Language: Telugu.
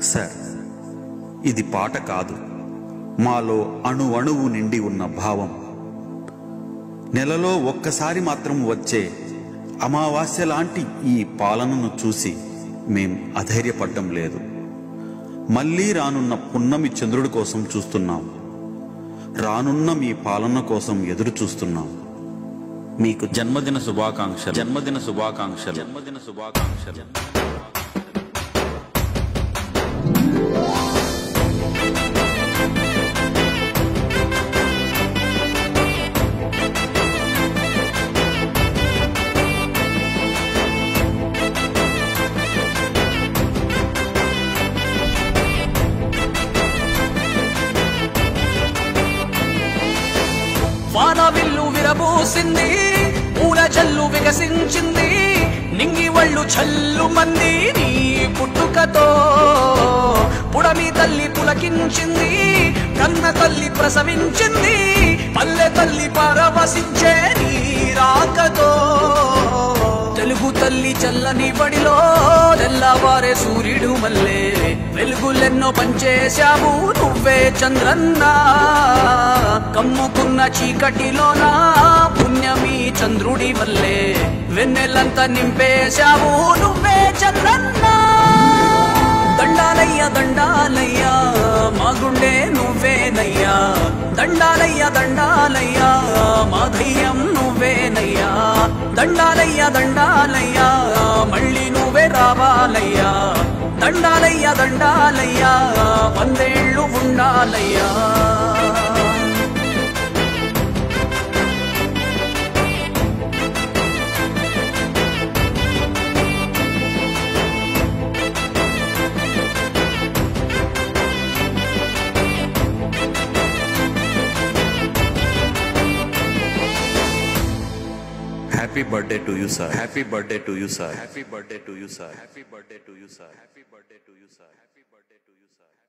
సార్, ఇది పాట కాదు, మాలో అణువణువు నిండి ఉన్న భావం. నెలలో ఒక్కసారి మాత్రం వచ్చే అమావాస్య లాంటి ఈ పాలనను చూసి మేం అధైర్యపడ్డం లేదు. మళ్ళీ రానున్న పున్నమి చంద్రుడి కోసం చూస్తున్నాం. రానున్న మీ పాలన కోసం ఎదురు చూస్తున్నాం. మీకు జన్మదిన శుభాకాంక్షలు, జన్మదిన శుభాకాంక్షలు, జన్మదిన శుభాకాంక్షలు. వానవిల్లు విరబూసింది, పూల జల్లు వికసించింది, నింగి వళ్ళు చల్లు మంది నీ పుట్టుకతో. పుడమి తల్లి పులకించింది, కన్న తల్లి ప్రసవించింది, పల్లె తల్లి పరవశించే నీ రాకతో. తెలుగు తల్లి చల్లని బడిలో తెల్లవారే సూర్యుడు మల్లే, వెలుగులెన్నో పంచేశావు నువ్వే చంద్రన్న. కమ్ముకున్న చీకటిలోనా పుణ్యమీ చంద్రుడి వల్లే, వెన్నెలంతా నింపేశావు నువ్వే చంద్రన్న. దండాలయ్యా దండాలయ్యా మా గుండె నువ్వేనయ్యా, దండాలయ్యా దండాలయ్యా మా ధైర్యం నువ్వేనయ్యా, దండాలయ్యా దండాలయ్యా మళ్ళీ నువ్వే రావాలయ్యా, దండాలయ్యా దండాలయ్యా 100 ఏళ్ళు ఉండాలయ్యా. Happy birthday to you, sir. Happy birthday to you, sir. Happy birthday to you, sir. Happy birthday to you, sir. Happy birthday to you, sir. Happy birthday to you, sir.